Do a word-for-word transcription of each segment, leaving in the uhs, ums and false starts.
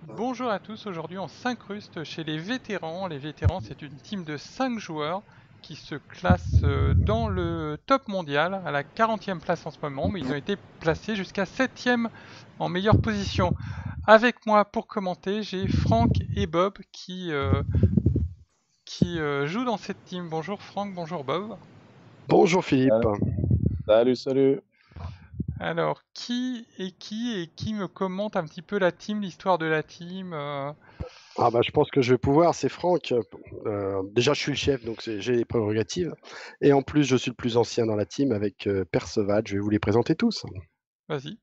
Bonjour à tous, aujourd'hui on s'incruste chez les vétérans. Les vétérans, c'est une team de cinq joueurs qui se classe euh, dans le top mondial à la quarantième place en ce moment, mais ils ont été placés jusqu'à septième en meilleure position. Avec moi pour commenter, j'ai Franck et Bob qui, euh, qui euh, jouent dans cette team. Bonjour Franck, bonjour Bob. Bonjour Philippe. Ah, Salut, salut. Alors, qui est qui et qui me commente un petit peu la team, l'histoire de la team euh, Ah bah, je pense que je vais pouvoir, c'est Franck. Euh, déjà, je suis le chef, donc c'est- j'ai les prérogatives. Et en plus, je suis le plus ancien dans la team avec euh, Perceval. Je vais vous les présenter tous. Vas-y.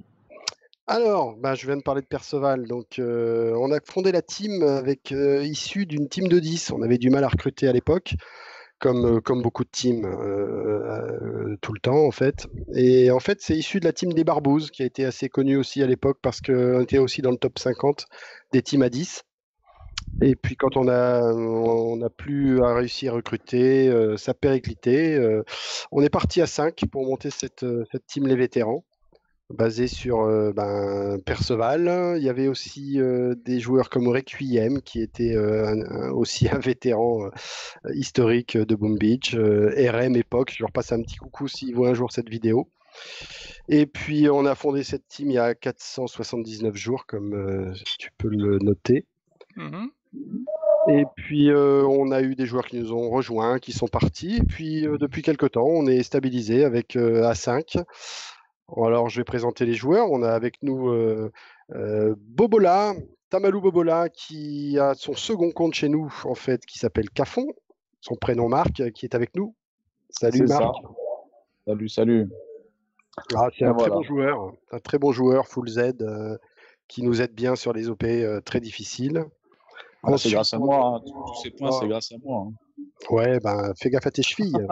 Alors, bah, je viens de parler de Perceval. Donc, euh, on a fondé la team avec euh, issue d'une team de dix. On avait du mal à recruter à l'époque, comme, euh, comme beaucoup de teams euh, euh, tout le temps, en fait. Et en fait, c'est issu de la team des Barbouzes, qui a été assez connue aussi à l'époque parce qu'on était aussi dans le top cinquante des teams à dix. Et puis quand on a on n'a plus à réussir à recruter, euh, ça périclité. Euh, on est parti à cinq pour monter cette, euh, cette team les vétérans, basée sur euh, ben, Perceval. Il y avait aussi euh, des joueurs comme Requiem, qui était euh, un- un- aussi un vétéran euh, historique de Boom Beach. Euh, R M Époque, je leur passe un petit coucou s'ils voient un jour cette vidéo. Et puis on a fondé cette team il y a quatre cent soixante-dix-neuf jours, comme euh, tu peux le noter. Mhm. Et puis, euh, on a eu des joueurs qui nous ont rejoints, qui sont partis. Et puis, euh, depuis quelques temps, on est stabilisé avec euh, A cinq. Alors, je vais présenter les joueurs. On a avec nous euh, euh, Bobola, Tamalou Bobola, qui a son second compte chez nous, en fait, qui s'appelle Cafon. Son prénom Marc, euh, qui est avec nous. Salut C'est Marc. ça. Salut, salut. Ah, c'est Et un très bon voilà. joueur, un très bon joueur, full Z, euh, qui nous aide bien sur les O P euh, très difficiles. Ah, c'est Ensuite, grâce à on... moi, hein. Tous tous ces points, c'est oh, grâce à moi, ouais, ben, fais gaffe à tes chevilles.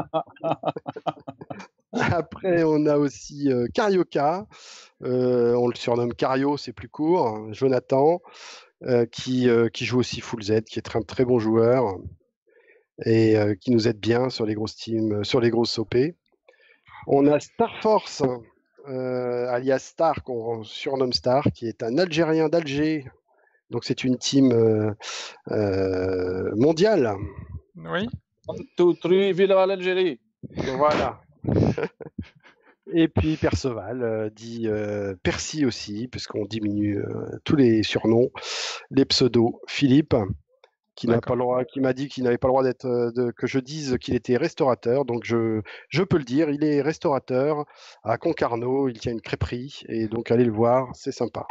Après, on a aussi euh, Carioca, euh, on le surnomme Cario, c'est plus court, hein, Jonathan, euh, qui, euh, qui joue aussi Full Z, qui est un très bon joueur et euh, qui nous aide bien sur les grosses teams, euh, sur les grosses O P. On a Star Force, euh, alias Star, qu'on surnomme Star, qui est un Algérien d'Alger. Donc c'est une team euh, euh, mondiale. Oui. hein. Un, deux, trois, vive l'Algérie. Voilà. Et puis Perceval, euh, dit euh, Percy aussi, puisqu'on diminue euh, tous les surnoms, les pseudos. Philippe, qui n'a pas D'accord. le droit, qui m'a dit qu'il n'avait pas le droit d'être, euh, de- que je dise qu'il était restaurateur, donc je, je peux le dire, il est restaurateur à Concarneau, il tient une crêperie, et donc allez le voir, c'est sympa.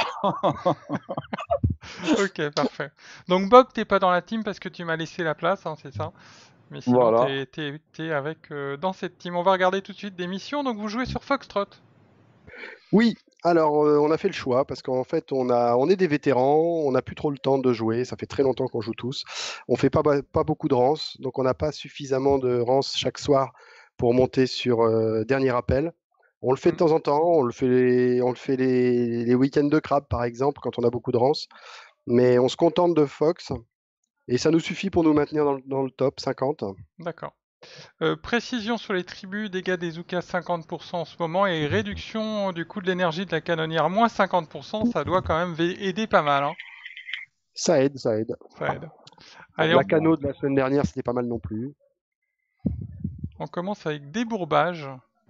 Ok, parfait. Donc Bob, t'es pas dans la team parce que tu m'as laissé la place, hein, c'est ça. Mais sinon, Voilà. t'es, t'es, t'es avec euh, dans cette team. On va regarder tout de suite des missions. Donc vous jouez sur Foxtrot. Oui, alors euh, on a fait le choix parce qu'en fait on a, on est des vétérans, on n'a plus trop le temps de jouer, ça fait très longtemps qu'on joue tous. On fait pas, ba- pas beaucoup de rances, donc on n'a pas suffisamment de rances chaque soir pour monter sur euh, dernier appel. On le fait de Hmm. temps en temps, on le fait les, on le fait les, les week-ends de crabe par exemple quand on a beaucoup de rances, mais on se contente de Fox et ça nous suffit pour nous maintenir dans, le dans le top cinquante. D'accord. Euh, précision sur les tribus, dégâts des Zoukas cinquante pour cent en ce moment et réduction du coût de l'énergie de la canonnière moins cinquante pour cent, ça doit quand même va- aider pas mal, hein. Ça aide, ça aide. Ça aide. Ça Allez, La on, aide bien. cano de la semaine dernière, c'était pas mal non plus. on commence avec débourbage.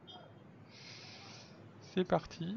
C'est parti.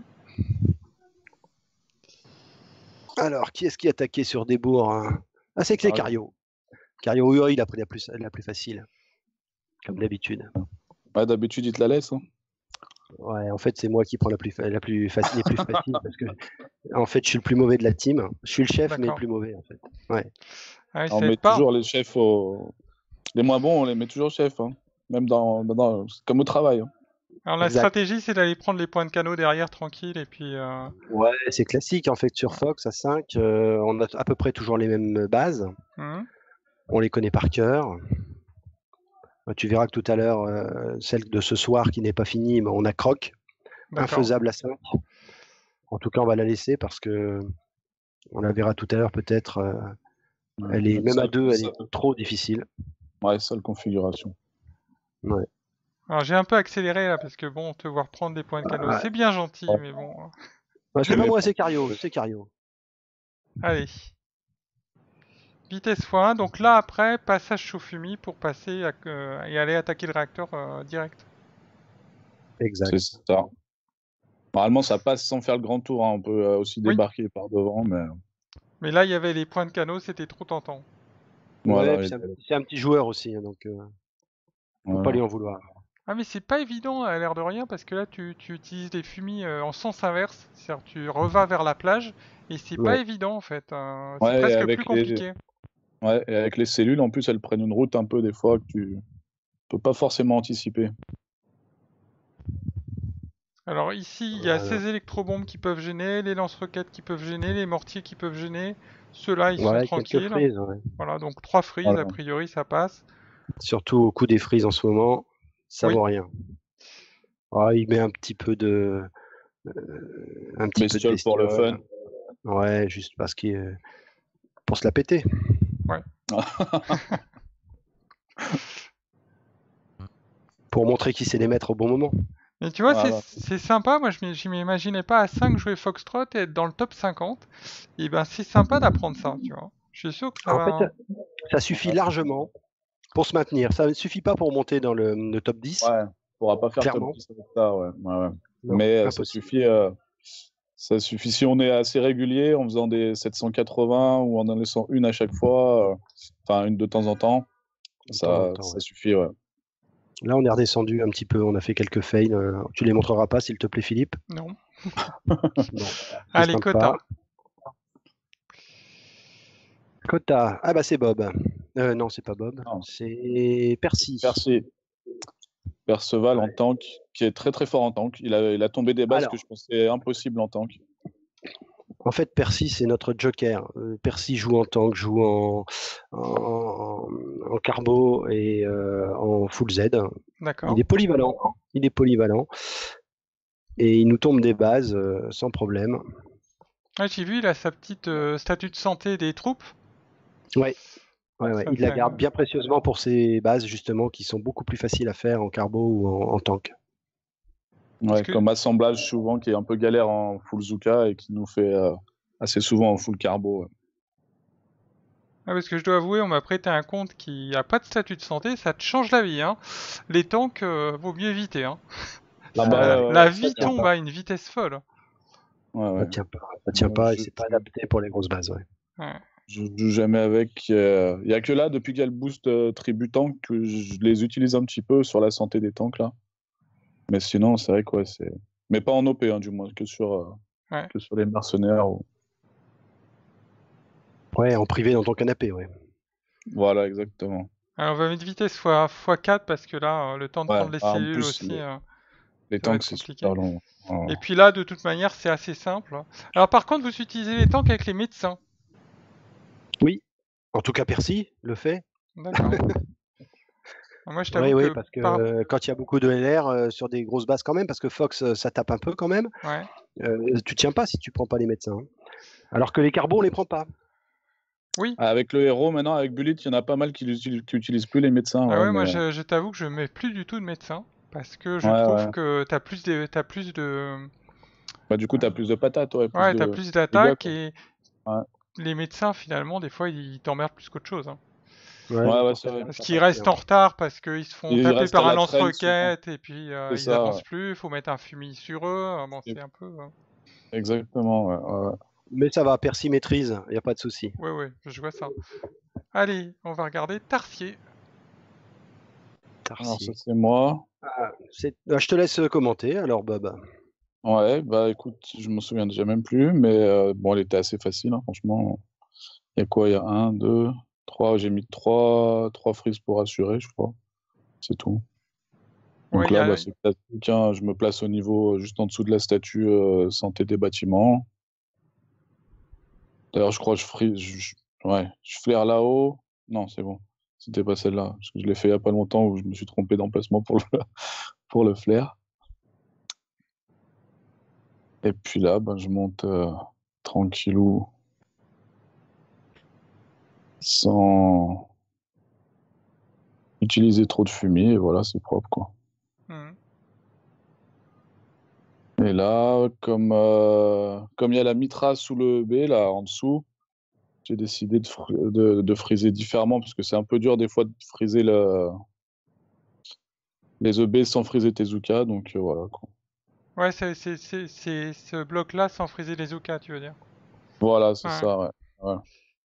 Alors, qui est-ce qui attaquait sur Desbourgs, hein? Ah, c'est que c'est Ah, Cario. Cario, oui, il a pris la plus, la plus facile, comme d'habitude. ouais, d'habitude, il te la laisse, hein. Ouais, en fait, c'est moi qui prends la plus, fa- la plus facile, les plus faciles parce que, en fait, je suis le plus mauvais de la team. Je suis le chef, mais le D'accord. plus mauvais, en fait. Ouais. Ah oui, On ça met aide pas. toujours les chefs au... Les moins bons, on les met toujours chefs, hein. Même dans, dans- comme au travail, hein. Alors la Exact. stratégie, c'est d'aller prendre les points de canot derrière tranquille et puis. euh, Ouais, c'est classique, en fait, sur ouais. Fox à cinq, euh, on a à peu près toujours les mêmes bases. Mhm. On les connaît par cœur. Tu verras que tout à l'heure, euh, celle de ce soir qui n'est pas finie, mais on a Croc, D'accord. infaisable à cinq. En tout cas, on va la laisser parce que on la verra tout à l'heure peut-être. euh, Ouais. Elle est même à Seule, deux, elle est seule- trop difficile. ouais, seule configuration. Ouais. Alors j'ai un peu accéléré là parce que bon, te voir prendre des points de canot, Ah, c'est bien gentil, Ouais. mais bon. ouais, Tu c'est pas les moi, prends. c'est Cario, c'est Cario. Allez. Vitesse fois un, donc là après, passage Shofumi pour passer à- euh, et aller attaquer le réacteur euh, direct. Exact. C'est ça. Normalement, ça passe sans faire le grand tour. Hein. On peut euh, aussi Oui. débarquer par devant, mais Mais là, il y avait les points de canot, c'était trop tentant. voilà. Ouais, puis et- c'est un, c'est un petit joueur aussi, hein, donc euh, faut pas voilà. lui en vouloir. Ah mais c'est pas évident à l'air de rien parce que là tu, tu utilises les fumis euh, en sens inverse, c'est-à-dire tu revas vers la plage et c'est pas Ouais. évident en fait, euh, c'est Ouais, et presque avec plus les... compliqué. ouais, et avec les cellules, en plus, elles prennent une route un peu des fois que tu peux pas forcément anticiper. Alors ici il y a Voilà. ces électrobombes qui peuvent gêner, les lance-roquettes qui peuvent gêner, les mortiers qui peuvent gêner, ceux-là ils sont Ouais, quelques tranquilles. frises, ouais. Voilà, donc trois freezes Voilà. a priori ça passe. Surtout au coup des frises en ce moment, ça Oui. vaut rien. Ah, il met un petit peu de, euh, un petit peu de Bestiole pour le bestiole. fun. Ouais, juste parce qu'il est- pour se la péter. Pour montrer qu'il sait les mettre au bon moment. Mais tu vois, c'est Voilà. c'est sympa, moi je m'y- je m'imaginais pas à cinq jouer Foxtrot et être dans le top cinquante. Et ben c'est sympa d'apprendre ça, tu vois. Je suis sûr que ça En fait, va. ça suffit largement pour se maintenir. Ça ne suffit pas pour monter dans le, le top dix. Ouais, on pourra pas faire top Clairement. dix avec ça, ouais. ouais, ouais. Non, Mais euh, ça impossible. suffit, euh, ça suffit si on est assez régulier en faisant des sept cent quatre-vingts ou en en laissant une à chaque fois, euh, enfin une de temps en temps, De temps en ça, temps, ça ouais. suffit, ouais. Là, on est redescendu un petit peu. On a fait quelques fails. Euh, tu les montreras pas, s'il te plaît, Philippe? Non. Bon, c'est Allez, sympa. quota. Quota. Ah bah c'est Bob. Euh, non, c'est pas Bob. Non. C'est Percy. Percy. Perceval en Ouais. tank, qui est très très fort en tank. Il a, il a tombé des bases Alors. que je pensais impossibles en tank. En fait, Percy, c'est notre joker. Euh, Percy joue en tank, joue en, en, en carbo et euh, en full Z. D'accord. Il est polyvalent. Il est polyvalent. Et il nous tombe des bases euh, sans problème. Ah, j'ai vu, il a sa petite euh, statue de santé des troupes. Ouais. Ouais, ouais. Ça Il la fait, garde euh, bien précieusement pour ses bases, justement, qui sont beaucoup plus faciles à faire en carbo ou en, en tank. Ouais, que- comme assemblage souvent qui est un peu galère en full Zuka et qui nous fait euh, assez souvent en full carbo. Ouais. Ah, parce que je dois avouer, on m'a prêté un compte qui a pas de statut de santé, ça te change la vie, hein. Les tanks, euh, vaut mieux éviter, hein. Ah Ça- bah, Ah, euh, la ça vie tient tombe pas. à une vitesse folle. Ouais, ouais. ça tient pas. Ça tient Moi, pas et je, c'est pas adapté pour les grosses bases. Ouais. Ouais. je joue jamais avec. Il n'y a que là, depuis qu'il y a le boost euh, tribu tank, que je les utilise un petit peu sur la santé des tanks là. Mais sinon, c'est vrai quoi, c'est. Mais pas en O P, hein, du moins, que sur, euh, Ouais. que sur les mercenaires. Ou... Ouais, en privé dans ton canapé, ouais. Voilà, exactement. Alors on va mettre vitesse fois, fois quatre parce que là, euh, le temps de Ouais, prendre les ah, en cellules plus, aussi, les, euh, les ça va tanks, être c'est compliqué. super long. Ouais. Et puis là, de toute manière, c'est assez simple. Alors par contre, vous utilisez les tanks avec les médecins. Oui. En tout cas, Percy le fait. D'accord. Moi, je t'avoue Oui, oui, que parce que par... euh, quand il y a beaucoup de L R euh, sur des grosses bases quand même, parce que Fox, euh, ça tape un peu quand même, Ouais. euh, tu tiens pas si tu prends pas les médecins. hein. Alors que les carbos, on les prend pas. Oui. Ah, avec le héros, maintenant, avec Bullet, il y en a pas mal qui n'utilisent plus les médecins. Ah Ouais, ouais, moi, mais... je, je t'avoue que je mets plus du tout de médecins parce que je ouais, trouve ouais. que t'as plus de, t'as plus de, Bah, du coup, t'as plus de patates, ouais, plus ouais, t'as de plus dégâts, d'attaques quoi. et Ouais, les médecins, finalement, des fois, ils t'emmerdent plus qu'autre chose. Hein. Ouais, ouais, donc ouais dans ce c'est vrai. cas-là, Parce ça qu'ils passe bien. restent en retard, parce qu'ils se font Ils taper restent à par un la traîne, souvent. lance-roquette et puis euh, C'est ils ça, avancent ouais. plus. Il faut mettre un fusil sur eux. Bon, Et- c'est un peu. euh, Exactement, ouais, ouais, ouais. Mais ça va, Percy maîtrise, il n'y a pas de souci. Ouais, ouais, je vois ça. Allez, on va regarder Tarsier. Alors, ça, Tarsier. c'est moi. Ah, c'est- ah, je te laisse commenter, alors Bob. Ouais, bah, écoute, je me souviens déjà même plus, mais euh, bon, elle était assez facile, hein, franchement. Il y a quoi? Il y a un, deux, trois. J'ai mis trois, trois frises pour assurer, je crois. C'est tout. Ouais, Donc il y là, a. bah, c'est classique, hein, je me place au niveau euh, juste en dessous de la statue euh, santé des bâtiments. D'ailleurs, je crois que je frise, je, je- ouais, je flaire là-haut. Non, c'est bon. C'était pas celle-là, parce que je l'ai fait il y a pas longtemps où je me suis trompé d'emplacement pour le, pour le flair. Et puis là, bah, je monte euh, tranquillou, sans utiliser trop de fumier, et voilà, c'est propre, quoi. Mhm. Et là, comme euh, comme il y a la mitra sous le B, là, en dessous, j'ai décidé de, fr- de, de friser différemment parce que c'est un peu dur des fois de friser le- les E B sans friser Tezuka. Donc euh, voilà, quoi. Ouais, c'est c'est- c'est- c'est ce bloc-là sans friser les Zuka, tu veux dire. Voilà, c'est Ouais. ça, ouais. Ouais.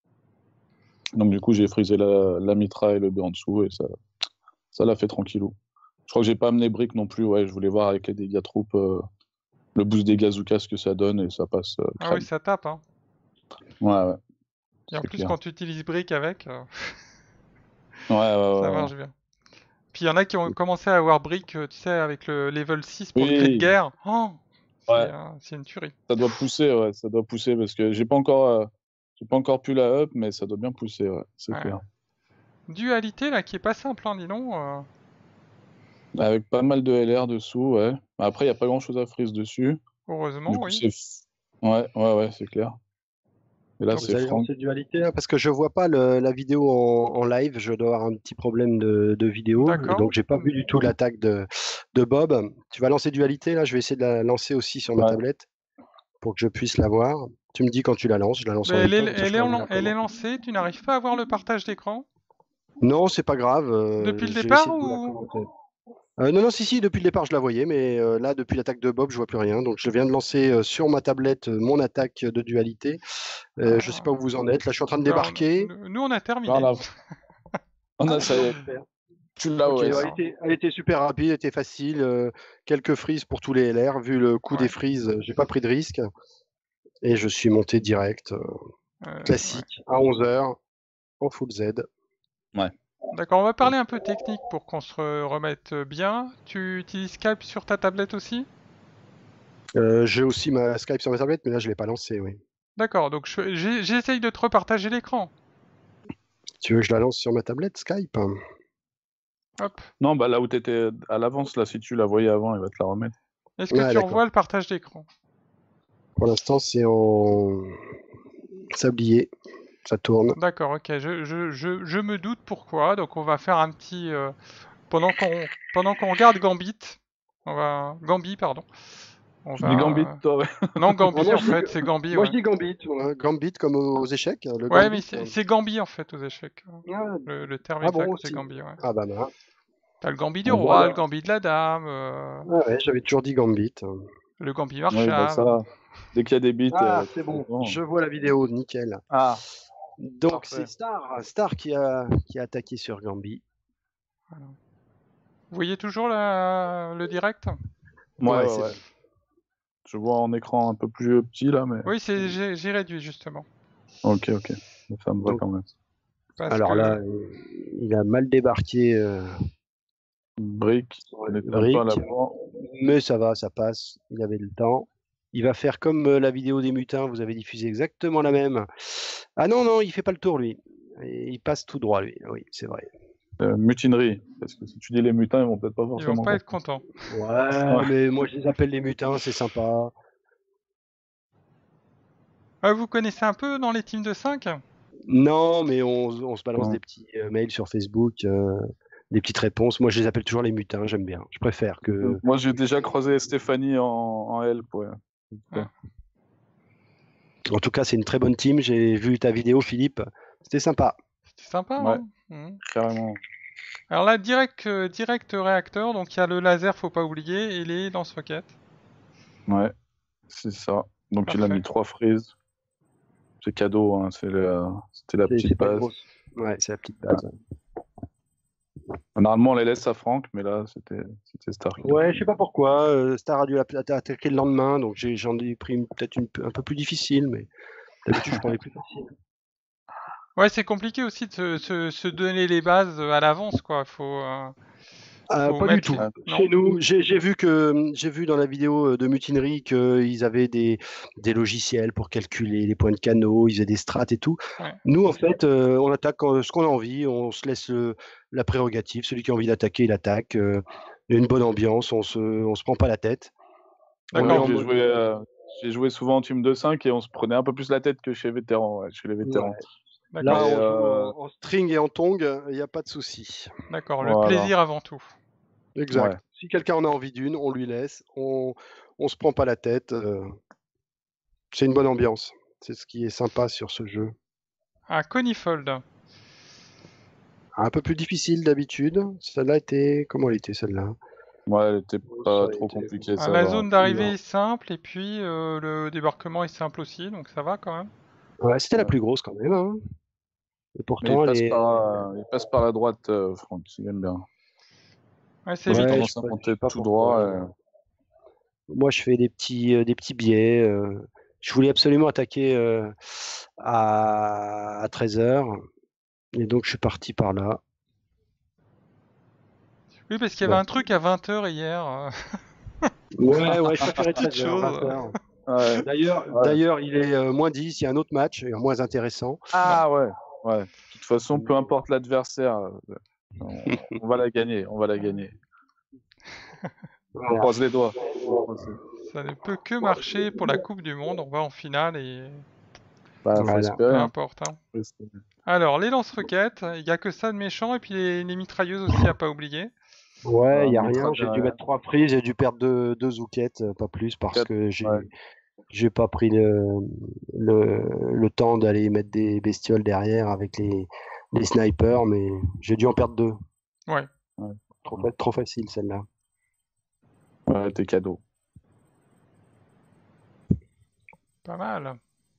Donc du coup, j'ai frisé la, la mitra et le B en dessous et ça, ça l'a fait tranquillou. Je crois que j'ai pas amené briques non plus. Ouais, je voulais voir avec les dégâts troupes, euh, le boost des Gazuka, ce que ça donne et ça passe euh, Ah oui, crème. ça tape, hein. Ouais, ouais, Et en c'est plus, clair. quand tu utilises brick avec, euh, Ouais, ouais, ça ouais, ouais. marche bien. Puis il y en a qui ont commencé à avoir brick, euh, tu sais, avec le level six pour le cri de Oui, guerre. Oh, c'est ouais, euh, c'est une tuerie. ça doit pousser, ouais, ça doit pousser parce que j'ai pas encore, euh, j'ai pas encore pu la up, mais ça doit bien pousser, ouais, c'est Ouais. clair. Dualité, là, qui est pas simple, hein, dis donc. euh. Avec pas mal de L R dessous, ouais. Après, il y a pas grand chose à freeze dessus. Heureusement, Du coup, oui. c'est. f- Ouais, ouais, ouais, c'est clair. Et là, Donc, c'est Vous avez Franck. lancé dualité là parce que je vois pas le- la vidéo en, en live, je dois avoir un petit problème de, de vidéo, et d'accord. donc j'ai pas vu du tout l'attaque de, de Bob. Tu vas lancer dualité là, je vais essayer de la lancer aussi sur ma Ouais. tablette pour que je puisse la voir. Tu me dis quand tu la lances, je la lance Mais en elle même est, temps, comme ça je elle est, pourrais en- vous la elle est commenter. lancée, tu n'arrives pas à voir le partage d'écran Non, c'est pas grave, euh, depuis le je vais départ essayer de vous la ou... commenter. Euh, non, non, si, si, depuis le départ je la voyais, mais euh, là, depuis l'attaque de Bob, je vois plus rien. Donc je viens de lancer euh, sur ma tablette euh, mon attaque de dualité. Euh, je sais Ah, pas où vous en êtes. Là, je suis en train de ben, on- débarquer. nous, nous, on a Là, terminé. on a, on Ah, a ça y d'accord, est. super. Tu l'as, Ok, ouais. ouais, elle D'accord. était, elle était super rapide, elle était facile. euh, quelques frises pour tous les L R. Vu le coût des Ouais. frises, euh, j'ai pas pris de risque. Et je suis monté direct, euh, Euh, ouais. classique, à onze heures, en full Z. Ouais. D'accord, on va parler un peu technique pour qu'on se re- remette bien. Tu utilises Skype sur ta tablette aussi? Euh, j'ai aussi ma Skype sur ma tablette, mais là, je l'ai pas lancé, oui. D'accord, donc je- j'ai- j'essaye de te repartager l'écran. Tu veux que je la lance sur ma tablette, Skype? Hop. Non, bah là où t'étais à l'avance, là, si tu la voyais avant, il va te la remettre. Est-ce que Ah, tu d'accord. revois le partage d'écran? Pour l'instant, c'est en sablier. Ça tourne. D'accord, ok, je, je, je, je me doute pourquoi. Donc on va faire un petit... euh, pendant qu'on pendant qu'on regarde Gambit, on va... Gambit, pardon. On Tu dis Gambit, va... toi, ouais. Non, Ah, Gambit moi, en je dis, fait, c'est Gambit, moi, je ouais. dis Gambit. Ouais. Gambit comme aux échecs, le Ouais, mais Gambit. c'est c'est Gambit en fait aux échecs. Ah, Le, le terme ah bon, exact, c'est aussi. Gambit, ouais. Ah bah, bah. T'as le Gambit du On voit roi, le là. Gambit de la dame, euh, Ah ouais, j'avais toujours dit Gambit. le Gambit Oui, bah Marshall. ça, dès qu'il y a des bits, Ah, euh, c'est c'est bon. bon. Je vois la vidéo, nickel. Ah, Donc, parfait. c'est Star, Star qui a, qui a attaqué sur Gambit. Voilà. Vous voyez toujours la... le direct? Ouais, Ouais, ouais, c'est ouais. bon. Je vois en écran un peu plus petit, là, mais... Oui, c'est j'ai j'ai réduit justement. Ok, ok. Mais ça me va Donc, quand même. Parce alors que... là, il a mal débarqué euh, Brick, sur on le était un peu à brick, l'avant. mais ça va, ça passe. Il avait le temps. Il va faire comme euh, la vidéo des mutins, vous avez diffusé exactement la même. Ah non, non, il fait pas le tour, lui. Et il passe tout droit, lui. Oui, c'est vrai. Euh, mutinerie. Parce que si tu dis les mutins, ils vont peut-être pas Ils vont forcément pas être comprendre. contents. Ouais, Ouais. mais moi je les appelle les mutins, c'est sympa. Ah, vous connaissez un peu dans les teams de cinq? Non, mais on, on se balance Ouais. des petits euh, mails sur Facebook, euh, des petites réponses. Moi, je les appelle toujours les mutins, j'aime bien. Je préfère que. Moi, j'ai déjà croisé Stéphanie en, en help, ouais. Ouais. En tout cas, c'est une très bonne team. J'ai vu ta vidéo, Philippe. C'était sympa. C'était sympa, Ouais. hein. Mhm. Carrément. Alors là, direct, euh, direct réacteur, donc il y a le laser, faut pas oublier, et les lance-roquettes. Ouais, c'est ça. Donc, il a Parfait. mis trois frises. C'est cadeau, hein. C'est le- C'était la C'est petite c'est pas base. grosse. Ouais, c'est la petite base. Normalement, on les laisse à Franck, mais là, c'était c'était Star. qui l'a Ouais, fait. je sais pas pourquoi. euh, Star a dû atta- atta- attaquer le lendemain, donc j'ai- j'en ai pris une- peut-être une, un peu plus difficile, mais d'habitude, je prends les plus faciles. Ouais, c'est compliqué aussi de se, se- se donner les bases à l'avance, quoi. Faut, euh, Euh, faut pas du mettre tout. les... Non? Chez nous, j'ai j'ai vu que j'ai vu dans la vidéo de mutinerie qu'ils avaient des, des logiciels pour calculer les points de canaux, ils avaient des strates et tout. Ouais. Nous, en fait, euh, on attaque quand- ce qu'on a envie, on se laisse euh, la prérogative. Celui qui a envie d'attaquer, il attaque. euh, il y a une bonne ambiance, on se, on se prend pas la tête. On est Ouais, D'accord. en j'ai mode. joué, euh, j'ai joué souvent en team de cinq et on se prenait un peu plus la tête que chez vétérans, ouais, chez les vétérans. Ouais. D'accord. Là, Mais, on joue euh, en, en string et en tong, il n'y a pas de souci. D'accord. Le voilà. plaisir avant tout. Exact. Ouais. Si quelqu'un en a envie d'une, on lui laisse. On, on se prend pas la tête. euh, c'est une bonne ambiance. C'est ce qui est sympa sur ce jeu. Un Conifold. Un peu plus difficile d'habitude. Celle-là était. Comment elle était celle-là? Ouais, elle était Oh, pas ça a trop été- compliquée, Ah, ça la va. zone d'arrivée Non. est simple et puis euh, le débarquement est simple aussi, donc ça va quand même. Ouais, c'était la Ouais. plus grosse quand même, hein. Et Mais il pourtant, elle passe est. par, euh, il passe par la droite, euh, Franck, il aime bien. Ouais, c'est Moi, j'ai vite. Ouais, je tendance à sais pas, je monter sais pas tout droit. pourquoi. et- Moi, je fais des petits, euh, des petits biais. euh. Je voulais absolument attaquer euh, à... à treize heures. Et donc, je suis parti par là. Oui, parce qu'il y avait Bon. un truc à vingt heures hier. euh, Ouais, ouais, je préférais Petite treize heures, chose. vingt heures. Ouais, D'ailleurs, ouais. d'ailleurs, il est euh, moins dix, il y a un autre match, euh, moins intéressant. Ah ouais, ouais. De toute façon, peu importe l'adversaire, euh, on, on va la gagner, on va la gagner. On Voilà. croise les doigts. On croise les- Ça ne peut que marcher pour la Coupe du Monde. On va en finale et Bah, faut Voilà. espérer. peu Hein. importe. hein. Faut espérer. Alors, les lance-roquettes, il n'y a que ça de méchant et puis les, les mitrailleuses aussi à pas oublier. Ouais, il Voilà, n'y a Mitra rien. J'ai dû derrière. mettre trois prises, j'ai dû perdre deux, deux zoukettes, euh, pas plus, parce Quatre, que j'ai ouais. j'ai pas pris le, le, le temps d'aller mettre des bestioles derrière avec les, les snipers, mais j'ai dû en perdre deux. Ouais, Trop, fa- trop facile celle-là. Ouais, tes cadeaux. pas mal.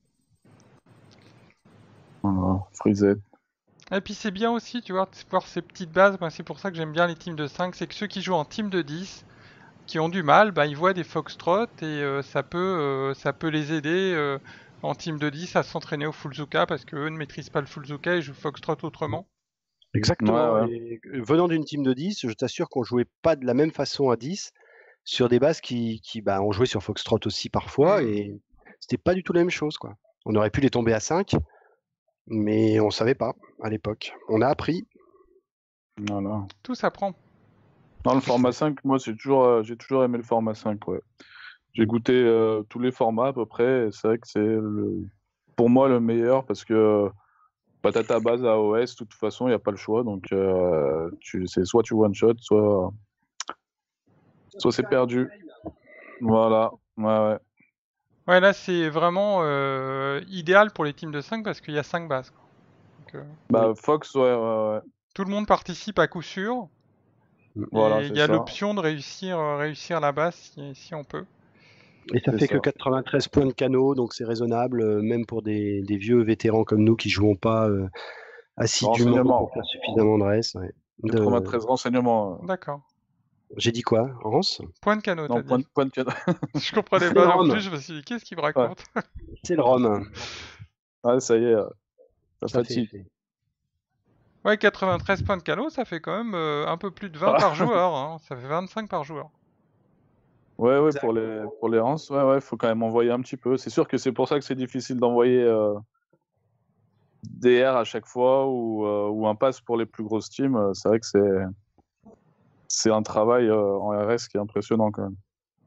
Voilà, frisette. Et puis c'est bien aussi, tu vois, de voir ces petites bases. Moi, c'est pour ça que j'aime bien les teams de cinq. C'est que ceux qui jouent en team de dix, qui ont du mal, bah, ils voient des foxtrot et euh, ça, peut, euh, ça peut les aider euh, en team de dix à s'entraîner au fullzuka parce qu'eux ne maîtrisent pas le fullzuka et jouent foxtrot autrement. Exactement. Ouais, ouais. Et venant d'une team de dix, je t'assure qu'on jouait pas de la même façon à dix sur des bases qui, qui bah, on jouait sur Foxtrot aussi parfois Mm. et c'était pas du tout la même chose, quoi. On aurait pu les tomber à cinq, mais on savait pas à l'époque. On a appris. Voilà. Tout s'apprend. Dans le format cinq, moi, j'ai toujours, euh, j'ai toujours aimé le format cinq, ouais. J'ai goûté euh, tous les formats à peu près, et c'est vrai que c'est le, pour moi le meilleur parce que bah, t'as ta base à O S, de toute façon, il n'y a pas le choix, donc euh, tu, c'est soit tu one-shot, soit, soit c'est perdu. Voilà, ouais, ouais. Ouais, là c'est vraiment euh, idéal pour les teams de cinq parce qu'il y a cinq bases. quoi. Donc, euh, Bah, Fox, ouais, ouais, ouais. tout le monde participe à coup sûr Voilà, et il c'est y a ça. l'option de réussir, euh, réussir la base si, si on peut. Et ça C'est fait que ça. quatre-vingt-treize points de canot, donc c'est raisonnable, euh, même pour des, des vieux vétérans comme nous qui jouons pas euh, assidûment Renseignement. pour faire suffisamment de res. Ouais. De... quatre-vingt-treize renseignements. euh. D'accord. J'ai dit quoi, Hans? Point de canot, t'as Non, point dit. de, point de cadeau. Je comprenais C'est le pas non plus, rhum. je me suis dit qu'est-ce qu'il me Ouais. raconte. C'est le rhum. Ouais, ça y est, euh, ça Ça fait fatigue. effet. Ouais, quatre-vingt-treize points de canot, ça fait quand même euh, un peu plus de vingt par joueur. Hein. Ça fait vingt-cinq par joueur. Ouais, ouais, Exact. pour les, pour les rances, ouais, ouais, faut quand même envoyer un petit peu. C'est sûr que c'est pour ça que c'est difficile d'envoyer euh, D R à chaque fois ou, euh, ou un pass pour les plus grosses teams. Euh, C'est vrai que c'est, c'est un travail euh, en R S qui est impressionnant quand même.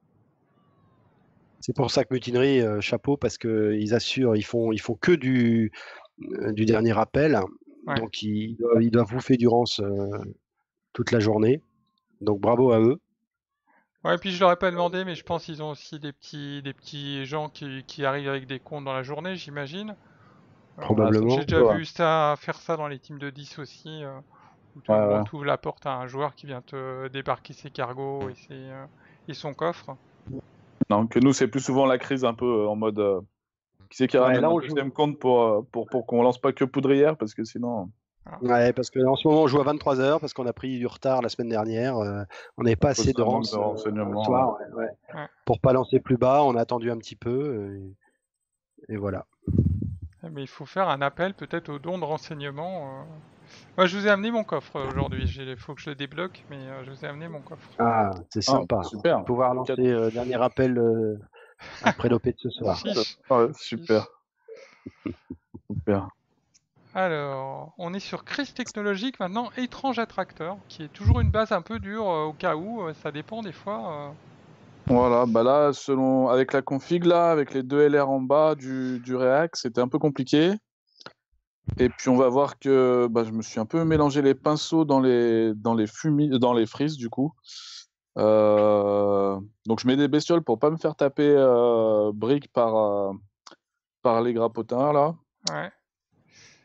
C'est pour ça que Mutinerie, euh, chapeau, parce qu'ils assurent, ils font, ils font que du, euh, du dernier appel. Ouais. Donc ils doivent, ils doivent bouffer du rance euh, toute la journée. Donc bravo à eux. Ouais, et puis je leur ai pas demandé, mais je pense qu'ils ont aussi des petits, des petits gens qui, qui arrivent avec des comptes dans la journée, j'imagine. Euh, Probablement. J'ai déjà Ouais. vu ça, faire ça dans les teams de dix aussi, euh, où tu Ouais, ouais. ouvres la porte à un joueur qui vient te débarquer ses cargos et, ses, euh, et son coffre. Non, que nous, c'est plus souvent la crise un peu euh, en mode euh, qui c'est qui Ouais, ramène là, un on deuxième compte pour, euh, pour, pour qu'on lance pas que Poudrière parce que sinon. Ouais, parce qu'en ce moment, on joue à vingt-trois heures parce qu'on a pris du retard la semaine dernière. euh, on n'avait pas à cause assez de d'un manque rance de euh, renseignements, le soir. ouais, ouais. Ouais. Pour pas lancer plus bas, on a attendu un petit peu. euh, et, et voilà. Mais il faut faire un appel peut-être au don de renseignements. euh. Moi, je vous ai amené mon coffre euh, aujourd'hui. Il faut que je le débloque, mais euh, je vous ai amené mon coffre. Ah, c'est Ah, sympa. super. Pouvoir lancer euh, dernier appel euh, après l'O P de ce soir. Chiche. Ouais, Chiche. super. Super. Alors, on est sur Crise Technologique maintenant, Étrange Attracteur, qui est toujours une base un peu dure euh, au cas où, euh, ça dépend des fois. euh. Voilà, bah là, selon avec la config là, avec les deux L R en bas du, du React, c'était un peu compliqué. Et puis on va voir que bah, je me suis un peu mélangé les pinceaux dans les dans les fumis, dans les frises du coup. Euh, Donc je mets des bestioles pour pas me faire taper euh, briques par euh, par les grappotins là. Ouais.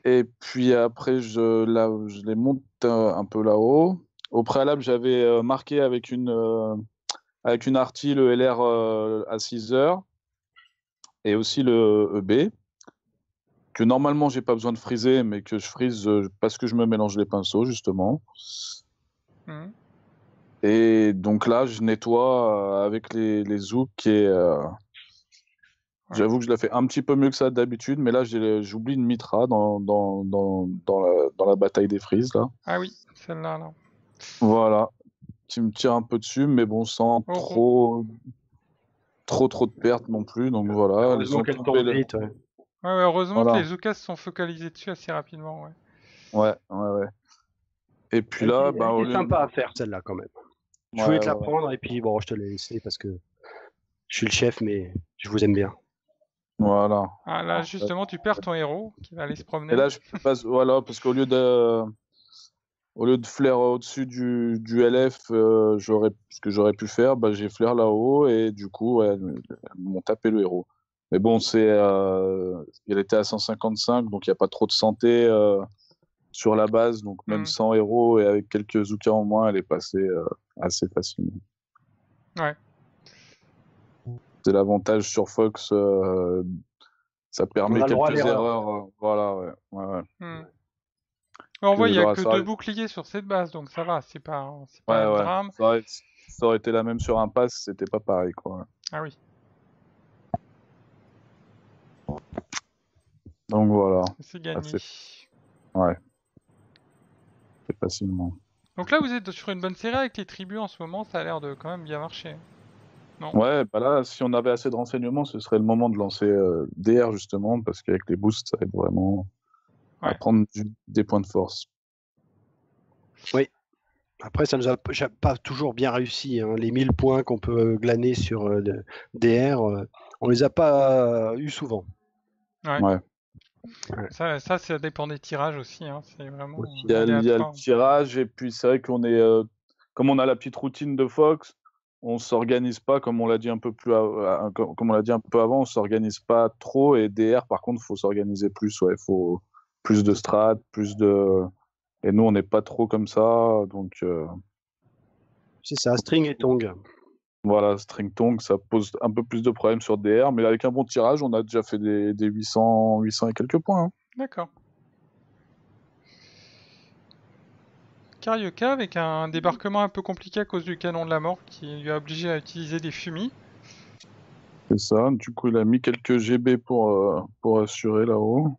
Et puis après, je, là, je les monte euh, un peu là-haut. Au préalable, j'avais euh, marqué avec une, euh, avec une arty le L R euh, à six heures et aussi le E B, que normalement, j'ai pas besoin de friser, mais que je frise euh, parce que je me mélange les pinceaux, justement. Mhm. Et donc là, je nettoie euh, avec les, les zouks et euh, Ouais. j'avoue que je la fais un petit peu mieux que ça d'habitude, mais là, j'ai- j'oublie une mitra dans, dans, dans, dans la, dans la bataille des frises, là. Ah oui, celle-là, là. Voilà, qui me tire un peu dessus, mais bon, sans Oh, oh. trop, trop, trop de pertes non plus. Donc voilà, ils Heureusement ont qu'elle tombé tombe le... vite. Ouais. Ouais, ouais, heureusement que Voilà, les Zoukas se sont focalisés dessus assez rapidement. Ouais. ouais, ouais, ouais. Et puis Elle là, était, elle ben, au était lieu... sympa à faire celle-là quand même. Je Ouais, voulais te ouais, la ouais. prendre et puis bon, je te l'ai laissé parce que je suis le chef, mais je vous aime bien. Voilà. Ah là, justement, tu perds ton héros qui va aller se Et promener. là, je passe, voilà, parce qu'au lieu de, au lieu de flair au-dessus du, du L F, euh, j'aurais, ce que j'aurais pu faire, bah, j'ai flair là-haut et du coup, ouais, elles, elles m'ont tapé le héros. Mais bon, c'est, euh, il était à cent cinquante-cinq, donc il n'y a pas trop de santé euh, sur la base, donc même Hmm. sans héros et avec quelques Zoukas en moins, elle est passée euh, assez facilement. Ouais. C'est l'avantage sur Fox, euh, ça On permet a le droit à quelques l'erreur. erreurs. euh, voilà, ouais, ouais, ouais. Hmm. On voit, Que il n'y a j'aurais- que ça deux aurait- boucliers sur cette base, donc ça va, c'est pas, c'est pas ouais, le ouais. drame. Ça aurait, ça aurait été la même sur un pass, c'était pas pareil, quoi. Ah oui, Donc voilà, c'est gagné. assez, ouais, c'est facilement. Donc là, vous êtes sur une bonne série avec les tribus en ce moment, ça a l'air de quand même bien marcher. Non? Ouais, bah là, si on avait assez de renseignements, ce serait le moment de lancer euh, D R justement, parce qu'avec les boosts, ça aide vraiment à Ouais. prendre du- des points de force. Oui. Après, ça nous a p- pas toujours bien réussi. Hein. Les mille points qu'on peut glaner sur euh, le D R, euh, on les a pas eu souvent. Ouais. Ouais. Ouais. Ça, ça, ça dépend des tirages aussi, hein. C'est vraiment Aussi. Il y a, il y a le aléatoire. tirage, et puis c'est vrai qu'on est, euh, comme on a la petite routine de Fox, on s'organise pas, comme on l'a dit un peu plus, à- à- comme comme on l'a dit un peu avant, on s'organise pas trop. Et D R, par contre, faut s'organiser plus. Ouais, faut plus de strat, plus de. Et nous, on n'est pas trop comme ça, donc. euh, C'est ça, string et tong. Voilà, String Tong, ça pose un peu plus de problèmes sur D R, mais avec un bon tirage, on a déjà fait des, des huit cents, huit cents et quelques points. Hein. D'accord. Karyoka avec un débarquement un peu compliqué à cause du canon de la mort qui lui a obligé à utiliser des fumis. C'est ça. Du coup, il a mis quelques G B pour, euh, pour assurer là-haut.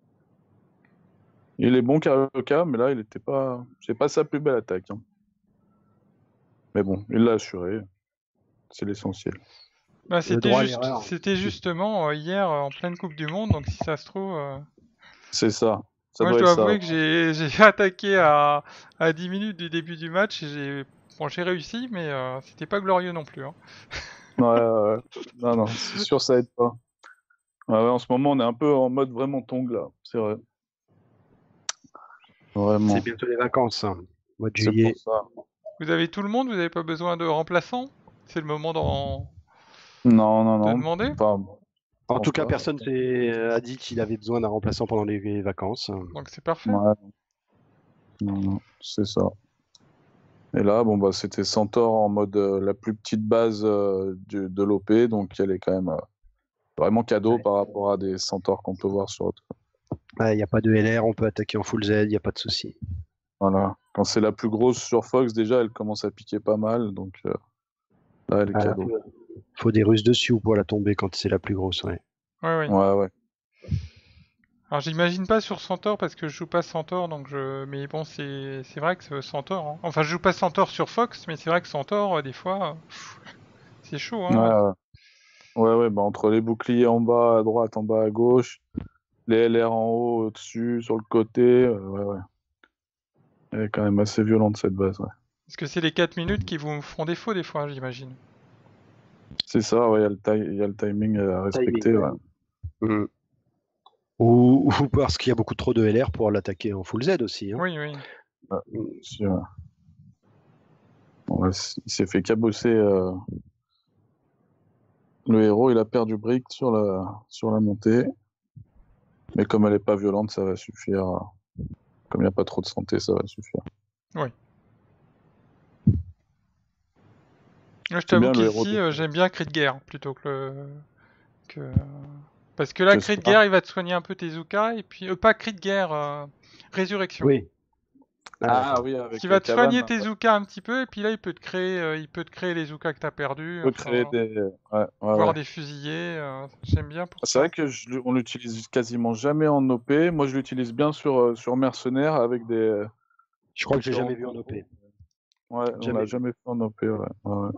Il est bon Karyoka, mais là, il était pas. C'est pas sa plus belle attaque. Hein. Mais bon, il l'a assuré. C'est l'essentiel. Bah, Le c'était droit à juste, l'erreur. c'était justement euh, hier euh, en pleine Coupe du Monde, donc si ça se trouve, euh, C'est ça. Ça moi je doit être dois ça. avouer que j'ai j'ai attaqué à, à dix minutes du début du match et j'ai bon, j'ai réussi, mais euh, c'était pas glorieux non plus. Hein. Ouais, ouais, ouais. Non, non, c'est sûr, ça aide pas. Ouais, ouais, en ce moment, on est un peu en mode vraiment tong là. C'est vrai. Vraiment. C'est bientôt les vacances, hein, mois de C'est juillet. pour ça. Vous avez tout le monde, vous n'avez pas besoin de remplaçants? C'est le moment d'en Non, non, de non. demander? Enfin, je En tout pense cas, pas. personne s'est- a dit qu'il avait besoin d'un remplaçant pendant les vacances. Donc c'est parfait. Ouais, non, non, c'est ça. Et là, bon, bah, c'était Centaure en mode euh, la plus petite base euh, du- de l'O P, donc elle est quand même euh, vraiment cadeau Ouais. par rapport à des Centaures qu'on peut voir sur autre. Il n'y a pas de L R, on peut attaquer en full Z, il n'y a pas de souci. Voilà. Quand c'est la plus grosse sur Fox, déjà, elle commence à piquer pas mal, donc euh, là, elle est Voilà. cadeau. Faut des Russes dessus pour la tomber quand c'est la plus grosse. Ouais. Ouais, oui. Ouais, ouais. Alors j'imagine pas sur Centaure parce que je joue pas Centaure, donc je. Mais bon, c'est c'est vrai que c'est Centaure. Hein. Enfin, je joue pas Centaure sur Fox, mais c'est vrai que Centaure, euh, des fois, euh, pff, c'est chaud. Ouais, Hein. ouais, ouais, ouais, bah, entre les boucliers en bas à droite, en bas à gauche, les L R en haut, au-dessus, sur le côté, euh, ouais, ouais. Elle est quand même assez violente cette base, ouais. Parce que c'est les quatre minutes qui vous font défaut des fois, j'imagine. C'est ça, ouais, il y a le ti- il y a le timing à respecter, Timing, ouais. Mm. Ou, ou parce qu'il y a beaucoup trop de L R pour l'attaquer en full Z aussi. Hein. Oui, oui. Ouais, si, ouais. Bon, ouais, c- il s'est fait cabosser. euh, Le héros, il a perdu brick sur la, sur la montée. Mais comme elle est pas violente, ça va suffire. Comme il n'y a pas trop de santé, ça va suffire. Oui. Moi, je C'est t'avoue bien le héros qu'ici, de euh, j'aime bien cri de guerre plutôt que le... que... Parce que là, que cri de Spark. guerre, il va te soigner un peu tes Zuka, et puis... euh, pas cri de guerre, euh, résurrection. Oui. Ah, Ah d'accord. oui, Qui avec va euh, te soigner Kavan. tes Zuka un petit peu, et puis là, il peut te créer, euh, il peut te créer les Zuka que t'as perdus, On peut créer enfin, des. Ouais, ouais, voire ouais. des fusillés, euh, j'aime bien pour C'est ça. vrai que je, l- on l'utilise quasiment jamais en O P. Moi, je l'utilise bien sur, euh, sur Mercenaires avec des Je crois que j'ai différents jamais vu en combos. O P. Ouais, on l'a Jamais vu. jamais fait en O P. Ouais. Ouais, ouais.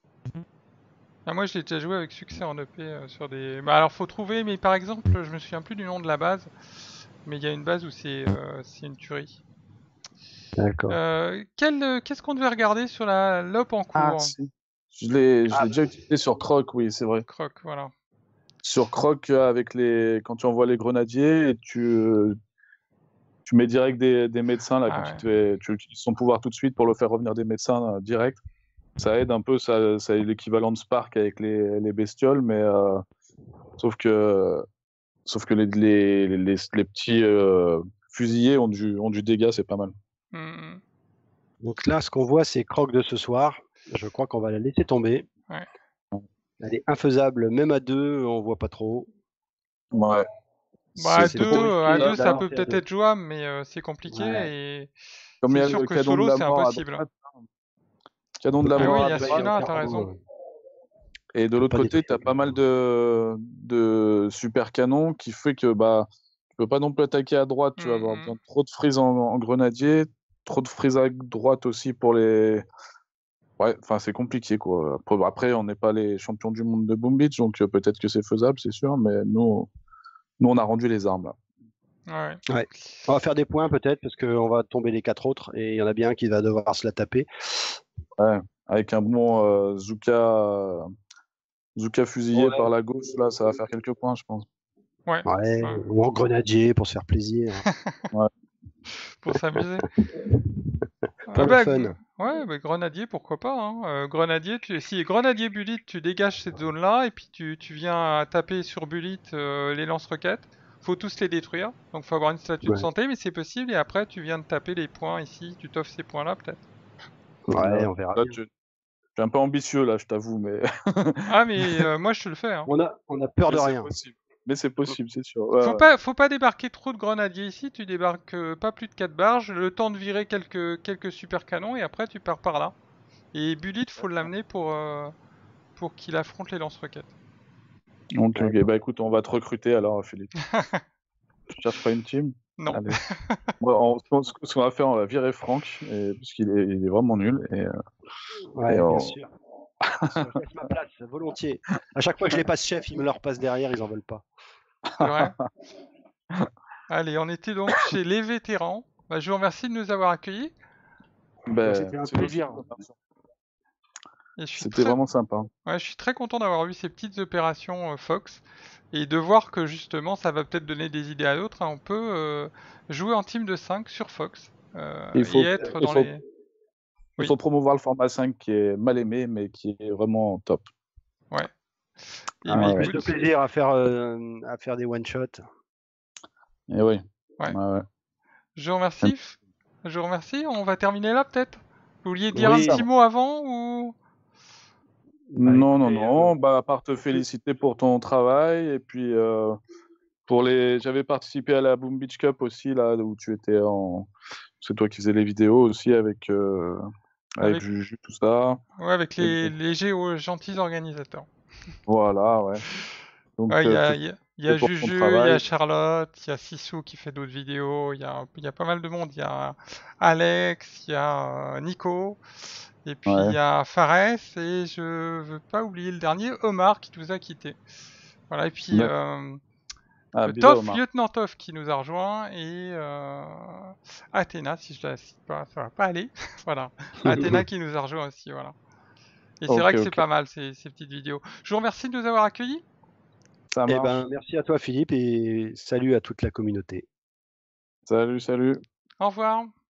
Ah, moi, je l'ai déjà joué avec succès en E P euh, sur des... Bah alors, faut trouver, mais par exemple, je me souviens plus du nom de la base, mais il y a une base où c'est euh, c'est une tuerie. D'accord. Euh, quel, euh, qu'est-ce qu'on devait regarder sur la lope en Ah, cours? si. Je l'ai je Ah, l'ai déjà utilisé sur Croc, oui, c'est vrai. Croc, voilà. Sur Croc, euh, avec les... quand tu envoies les grenadiers, et tu, euh, tu mets direct des, des médecins, là, quand Ah tu, ouais. te fais... tu utilises son pouvoir tout de suite pour le faire revenir des médecins euh, direct. Ça aide un peu, ça, ça est l'équivalent de Spark avec les, les bestioles, mais euh, sauf que, sauf que les, les, les, les petits euh, fusillés ont du, ont du dégât, c'est pas mal. Hmm, donc là, ce qu'on voit, c'est Croc de ce soir. Je crois qu'on va la laisser tomber. ouais. Elle est infaisable, même à deux, on voit pas trop. Ouais. Bah, à C'est C'est deux, trop trop euh, à risqué deux, faisable, ça hein. peut d'avancer à peut-être deux. être jouable, mais euh, c'est compliqué Ouais. et Comme il y c'est a sûr le que canon de solo, la c'est mort à impossible. droite, On canon de peut la pas Ah oui, mort il à y a débloquer droite, un celui-là, t'as carreau. raison. euh, et de On peut l'autre pas côté, tu as débloquer. pas mal de, de super canons qui fait que bah, tu peux pas non plus attaquer à droite, tu vas avoir Hmm, besoin de trop de frises en, en grenadier, trop de frises à droite aussi pour les. Ouais, enfin c'est compliqué quoi. Après, après, on n'est pas les champions du monde de Boom Beach, donc euh, peut-être que c'est faisable, c'est sûr, mais nous, nous on a rendu les armes là. ouais. Ouais. On va faire des points peut-être parce qu'on va tomber les quatre autres et il y en a bien un qui va devoir se la taper. Ouais, avec un bon euh, Zuka, Zuka fusillé Ouais. par la gauche, là, ça va faire quelques points, je pense. Ouais. Ouais. Ouais. Ou en grenadier pour se faire plaisir. Ouais. Pour s'amuser. Ah Pour le bah, g- fun. ouais, bah, grenadier, pourquoi pas, hein. Euh, grenadier, tu... si grenadier Bullet, tu dégages cette zone-là et puis tu, tu viens taper sur Bullet euh, les lance-roquettes. Faut tous les détruire, donc faut avoir une statue de Ouais. santé, mais c'est possible. Et après, tu viens de taper les points ici, tu t'offres ces points-là peut-être. Ouais, Ouais. on verra Là, bien. tu, je suis un peu ambitieux, là, je t'avoue, mais, Ah mais euh, moi je te le fais, hein. On a, on a peur mais de c'est rien. possible. Mais c'est Faut, possible, c'est sûr. Ouais, faut ouais. pas, faut pas débarquer trop de grenadiers ici. Tu débarques euh, pas plus de quatre barges, le temps de virer quelques quelques super canons et après tu pars par là. Et Bullet, faut l'amener pour euh, pour qu'il affronte les lance-roquettes. Donc, ok, D'accord. bah écoute, on va te recruter alors, Philippe. Tu cherches pas une team? Non. Allez. Bon, on- ce qu'on ce qu'on va faire, on va virer Franck, et, parce qu'il est, il est vraiment nul. Et, euh, et Ouais, bien on- sûr. Bien sûr. Je laisse ma place, volontiers. À chaque fois que je les passe chef, ils me leur passent derrière, ils en veulent pas. C'est vrai. Allez, on était donc chez les vétérans. Bah, je vous remercie de nous avoir accueillis. Bah, ben, c'était un c'est nous plaisir. qui te remercions. Et je suis C'était très, vraiment sympa. ouais, je suis très content d'avoir eu ces petites opérations euh, Fox et de voir que justement ça va peut-être donner des idées à d'autres, hein. On peut euh, jouer en team de cinq sur Fox euh, Il et faut, être il dans faut, les. il Oui, faut promouvoir le format cinq qui est mal aimé, mais qui est vraiment top. ouais. Et Ah, ben Ouais, mais ouais. plus de écoute, plaisir à faire, euh, à faire des one-shots. Et oui. ouais. Ouais, ouais. Je vous remercie. Je vous remercie. On va terminer là peut-être. Vous vouliez dire un Oui, petit mot avant ou? bah, Non, non, écoutez, euh, non. Bah, à part te plus- féliciter pour ton travail, et puis euh, pour les, j'avais participé à la Boom Beach Cup aussi là, où tu étais en, c'est toi qui faisais les vidéos aussi avec euh, avec Avec, Juju tout ça. ouais, avec Et les, donc, les géo gentils organisateurs. voilà, ouais. Donc Ouais, il y euh, te a, il y a- il y féliciter a pour ton Juju, il y a travail. Charlotte, il y a Sissou qui fait d'autres vidéos, il y a, il y a pas mal de monde. Il y a Alex, il y a euh, Nico, et puis il Ouais. y a Fares, et je veux pas oublier le dernier, Omar, qui nous a quittés. Voilà, et puis Ouais. euh, Ah, euh, bisous Toff, Omar. Lieutenant Toff qui nous a rejoint, et euh, Athéna, si je la cite pas, ça va pas aller. Voilà, Athéna qui nous a rejoint aussi, voilà. Et c'est Ok, vrai que c'est ok. pas mal ces, ces petites vidéos. Je vous remercie de nous avoir accueillis. Ça Eh ben, marche. merci à toi, Philippe, et salut à toute la communauté. Salut, salut. Au revoir.